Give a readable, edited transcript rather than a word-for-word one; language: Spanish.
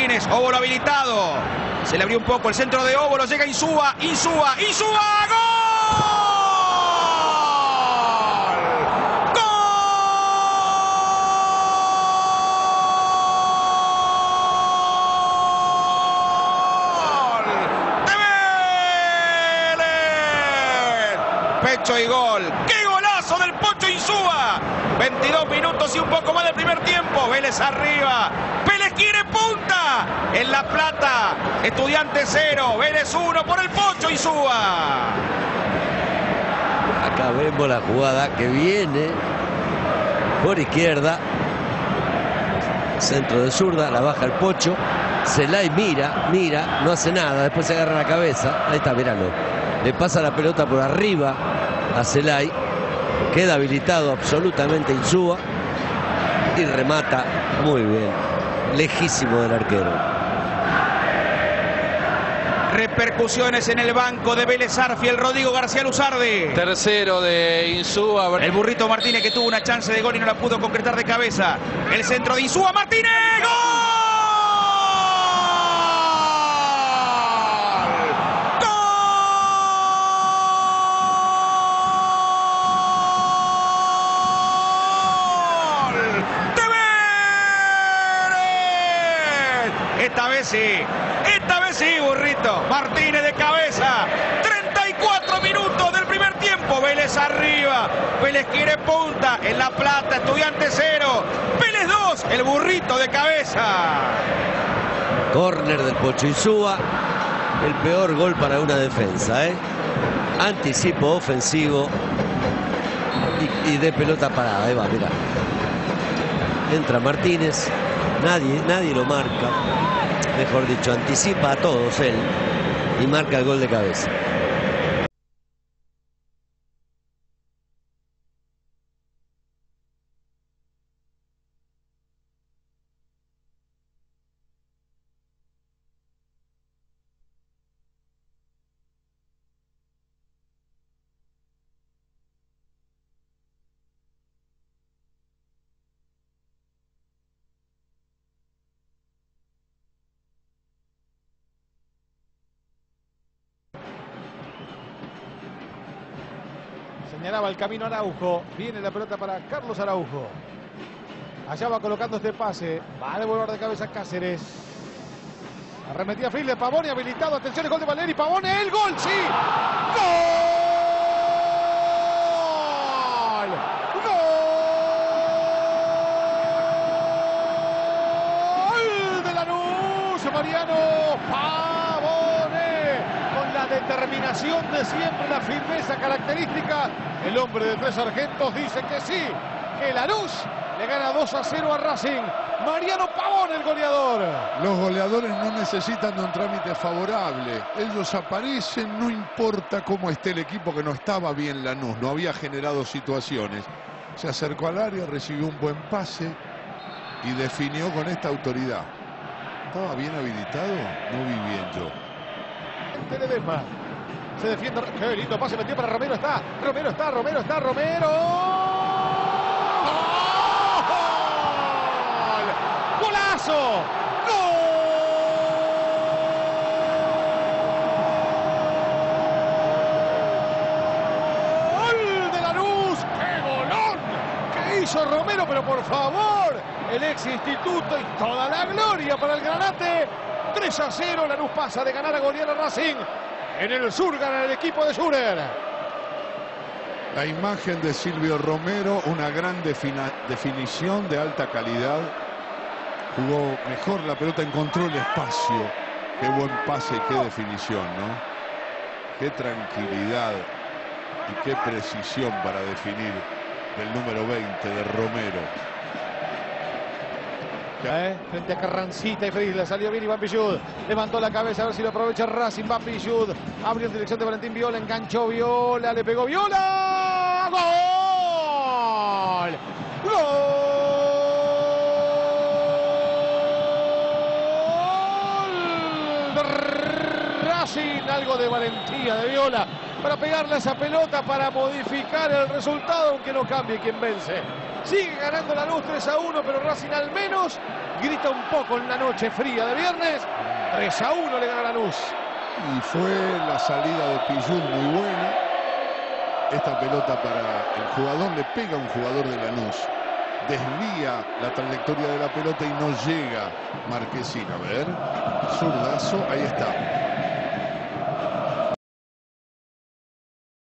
Martínez, Óbolo habilitado. Se le abrió un poco el centro de Óbolo, llega Insúa, ¡gol! Pecho y gol. ¡Qué golazo del Pocho Insúa! 22 minutos y un poco más del primer tiempo. Vélez arriba. Vélez quiere punta. En La Plata. Estudiantes 0. Vélez 1 por el Pocho Insúa. Acá vemos la jugada que viene por izquierda. Centro de zurda. La baja el Pocho. Zelay mira. No hace nada. Después se agarra la cabeza. Ahí está, miralo. Le pasa la pelota por arriba a Zelay. Queda habilitado absolutamente Insúa. Y remata muy bien. Lejísimo del arquero. Repercusiones en el banco de Vélez Arfiel. Rodrigo García Luzardi. Tercero de Insúa. El burrito Martínez, que tuvo una chance de gol y no la pudo concretar de cabeza. El centro de Insúa. Martínez. ¡Gol! Esta vez sí, burrito. Martínez de cabeza. 34 minutos del primer tiempo. Vélez arriba. Vélez quiere punta. En La Plata, Estudiantes 0. Vélez 2. El burrito de cabeza. Córner del Pocho Insúa. El peor gol para una defensa, Anticipo ofensivo. Y de pelota parada. Ahí va, mira. Entra Martínez. Nadie lo marca. Mejor dicho, anticipa a todos él y marca el gol de cabeza. Señalaba el camino Araujo. Viene la pelota para Carlos Araujo. Allá va colocando este pase. Va a devolver de cabeza Cáceres. Arremetía Frile. Pavone habilitado. Atención, el gol de Valeri. Pavone, el gol. ¡Sí! ¡Gol! ¡Gol de Lanús! Mariano Pavone. Con la determinación de siempre, la firmeza característica. El hombre de 3 sargentos dice que sí, que Lanús le gana 2-0 a Racing. Mariano Pavone, el goleador. Los goleadores no necesitan de un trámite favorable. Ellos aparecen, no importa cómo esté el equipo, que no estaba bien Lanús, no había generado situaciones. Se acercó al área, recibió un buen pase y definió con esta autoridad. ¿Estaba bien habilitado? No vi bien yo. Ledesma. Se defiende. Qué lindo pase metió para Romero. Romero. ¡Gol! ¡Golazo! ¡Gol de Lanús! ¡Qué golón! ¿Qué hizo Romero? Pero por favor, el ex instituto y toda la gloria para el Granate. 3-0, Lanús pasa de ganar a golear a Racing. En el sur gana el equipo de Schurer. La imagen de Silvio Romero, una gran definición de alta calidad. Jugó mejor la pelota, encontró el espacio. Qué buen pase y qué definición, ¿no? Qué tranquilidad y qué precisión para definir el número 20 de Romero. Frente a Carrancita y Freddy, le salió bien Iván Pillud. Levantó la cabeza a ver si lo aprovecha Racing. Va Pillud, abrió en dirección de Valentín Viola, enganchó Viola, le pegó Viola. ¡Gol! ¡Gol! De Racing, algo de valentía de Viola para pegarle a esa pelota, para modificar el resultado, aunque no cambie quien vence. Sigue ganando Lanús 3-1, pero Racing al menos grita un poco en la noche fría de viernes. 3-1 le gana Lanús. Y fue la salida de Pillud muy buena. Esta pelota para el jugador, le pega a un jugador de Lanús. Desvía la trayectoria de la pelota y no llega Marquesín. A ver, zurdazo, ahí está.